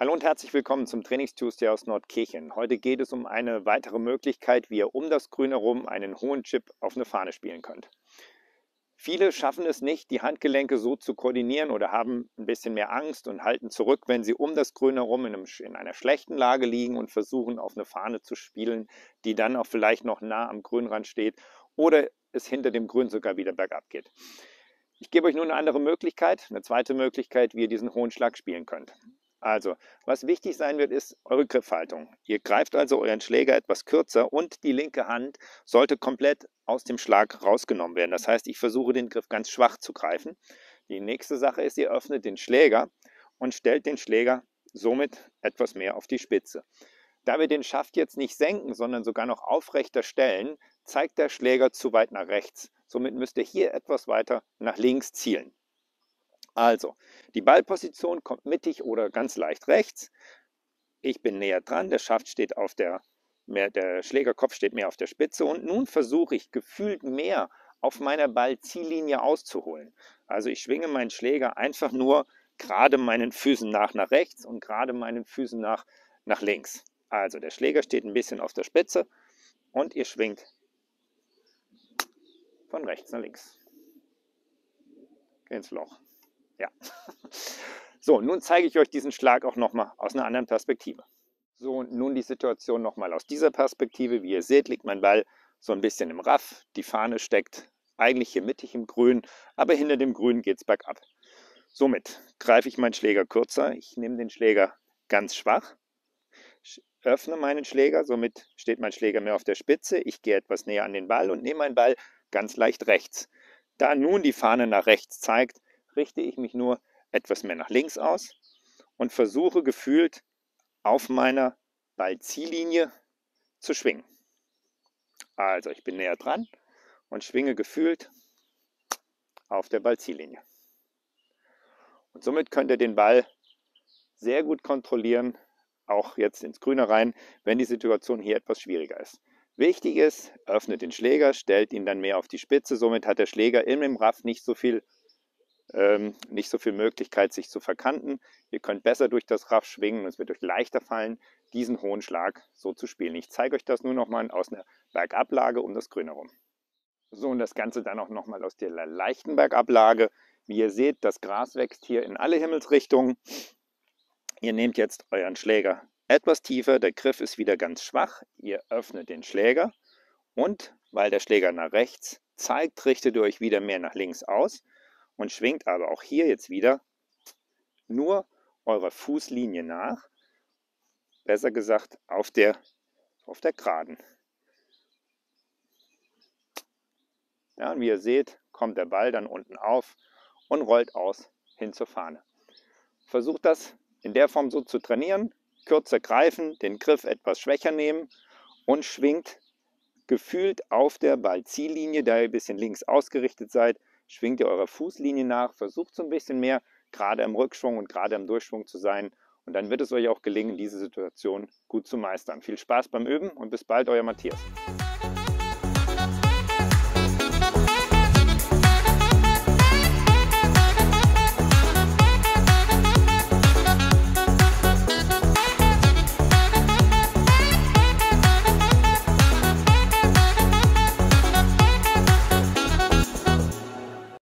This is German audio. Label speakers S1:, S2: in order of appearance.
S1: Hallo und herzlich willkommen zum Trainings-Tuesday aus Nordkirchen. Heute geht es um eine weitere Möglichkeit, wie ihr um das Grün herum einen hohen Chip auf eine Fahne spielen könnt. Viele schaffen es nicht, die Handgelenke so zu koordinieren oder haben ein bisschen mehr Angst und halten zurück, wenn sie um das Grün herum in einer schlechten Lage liegen und versuchen, auf eine Fahne zu spielen, die dann auch vielleicht noch nah am Grünrand steht oder es hinter dem Grün sogar wieder bergab geht. Ich gebe euch nun eine andere Möglichkeit, eine zweite Möglichkeit, wie ihr diesen hohen Schlag spielen könnt. Also, was wichtig sein wird, ist eure Griffhaltung. Ihr greift also euren Schläger etwas kürzer und die linke Hand sollte komplett aus dem Schlag rausgenommen werden. Das heißt, ich versuche den Griff ganz schwach zu greifen. Die nächste Sache ist, ihr öffnet den Schläger und stellt den Schläger somit etwas mehr auf die Spitze. Da wir den Schaft jetzt nicht senken, sondern sogar noch aufrechter stellen, zeigt der Schläger zu weit nach rechts. Somit müsst ihr hier etwas weiter nach links zielen. Also, die Ballposition kommt mittig oder ganz leicht rechts. Ich bin näher dran, der Schlägerkopf steht mehr auf der Spitze und nun versuche ich gefühlt mehr auf meiner Ballziellinie auszuholen. Also ich schwinge meinen Schläger einfach nur gerade meinen Füßen nach rechts und gerade meinen Füßen nach links. Also der Schläger steht ein bisschen auf der Spitze und ihr schwingt von rechts nach links. Geh ins Loch. Ja. So, nun zeige ich euch diesen Schlag auch nochmal aus einer anderen Perspektive. So, und nun die Situation nochmal aus dieser Perspektive. Wie ihr seht, liegt mein Ball so ein bisschen im Raff. Die Fahne steckt eigentlich hier mittig im Grün, aber hinter dem Grün geht es bergab. Somit greife ich meinen Schläger kürzer. Ich nehme den Schläger ganz schwach, öffne meinen Schläger, somit steht mein Schläger mehr auf der Spitze. Ich gehe etwas näher an den Ball und nehme meinen Ball ganz leicht rechts. Da nun die Fahne nach rechts zeigt, richte ich mich nur etwas mehr nach links aus und versuche gefühlt auf meiner Ballziellinie zu schwingen. Also ich bin näher dran und schwinge gefühlt auf der Ballziellinie. Und somit könnt ihr den Ball sehr gut kontrollieren, auch jetzt ins Grüne rein, wenn die Situation hier etwas schwieriger ist. Wichtig ist, öffnet den Schläger, stellt ihn dann mehr auf die Spitze, somit hat der Schläger im Raff nicht so viel Möglichkeit, sich zu verkanten. Ihr könnt besser durch das Raff schwingen und es wird euch leichter fallen, diesen hohen Schlag so zu spielen. Ich zeige euch das nur nochmal aus einer Bergablage um das Grün herum. So, und das Ganze dann auch nochmal aus der leichten Bergablage. Wie ihr seht, das Gras wächst hier in alle Himmelsrichtungen. Ihr nehmt jetzt euren Schläger etwas tiefer, der Griff ist wieder ganz schwach. Ihr öffnet den Schläger und, weil der Schläger nach rechts zeigt, richtet ihr euch wieder mehr nach links aus und schwingt aber auch hier jetzt wieder nur eurer Fußlinie nach, besser gesagt auf der Geraden. Ja, und wie ihr seht, kommt der Ball dann unten auf und rollt aus hin zur Fahne. Versucht das in der Form so zu trainieren, kürzer greifen, den Griff etwas schwächer nehmen und schwingt gefühlt auf der Ballziellinie, da ihr ein bisschen links ausgerichtet seid, schwingt ihr eurer Fußlinie nach, versucht so ein bisschen mehr gerade im Rückschwung und gerade im Durchschwung zu sein und dann wird es euch auch gelingen, diese Situation gut zu meistern. Viel Spaß beim Üben und bis bald, euer Matthias.